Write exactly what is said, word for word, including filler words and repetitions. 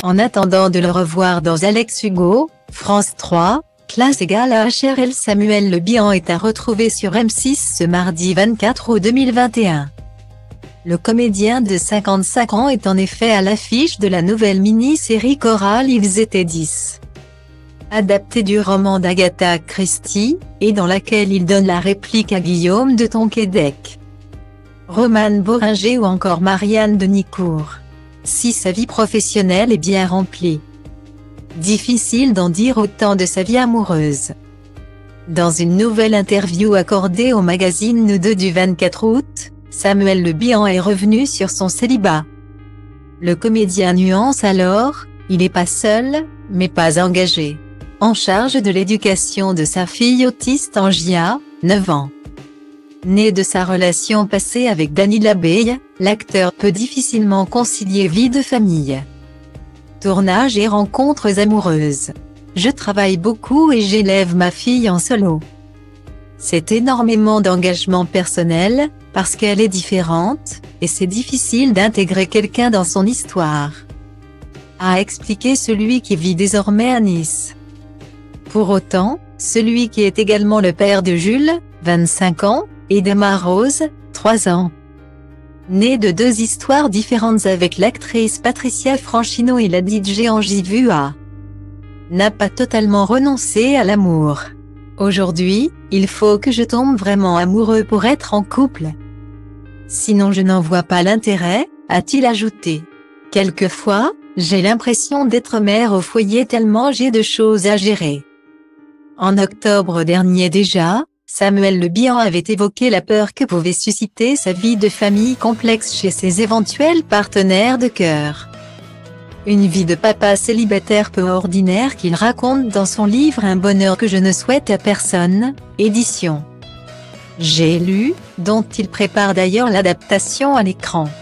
En attendant de le revoir dans Alex Hugo, France trois, classe égale à H R L. Samuel Le Bihan est à retrouver sur M six ce mardi vingt-quatre août deux mille vingt et un. Le comédien de cinquante-cinq ans est en effet à l'affiche de la nouvelle mini-série Coral Ils étaient dix. Adaptée du roman d'Agatha Christie, et dans laquelle il donne la réplique à Guillaume de Tonquédec, Romane Boringer ou encore Marianne de Nicourt. Si sa vie professionnelle est bien remplie, difficile d'en dire autant de sa vie amoureuse. Dans une nouvelle interview accordée au magazine Nous deux du vingt-quatre août, Samuel Le Bihan est revenu sur son célibat. Le comédien nuance alors, il n'est pas seul, mais pas engagé, en charge de l'éducation de sa fille autiste Angia, neuf ans. Né de sa relation passée avec Dany Labeille, l'acteur peut difficilement concilier vie de famille, tournage et rencontres amoureuses. Je travaille beaucoup et j'élève ma fille en solo. C'est énormément d'engagement personnel, parce qu'elle est différente, et c'est difficile d'intégrer quelqu'un dans son histoire, a expliqué celui qui vit désormais à Nice. Pour autant, celui qui est également le père de Jules, vingt-cinq ans, et d'Emma Rose, trois ans, né de deux histoires différentes avec l'actrice Patricia Franchino et la D J Angie Vua, n'a pas totalement renoncé à l'amour. Aujourd'hui, il faut que je tombe vraiment amoureux pour être en couple. Sinon je n'en vois pas l'intérêt, a-t-il ajouté. Quelquefois, j'ai l'impression d'être mère au foyer tellement j'ai de choses à gérer. En octobre dernier déjà, Samuel Le Bihan avait évoqué la peur que pouvait susciter sa vie de famille complexe chez ses éventuels partenaires de cœur. Une vie de papa célibataire peu ordinaire qu'il raconte dans son livre Un bonheur que je ne souhaite à personne, édition J'ai lu, dont il prépare d'ailleurs l'adaptation à l'écran.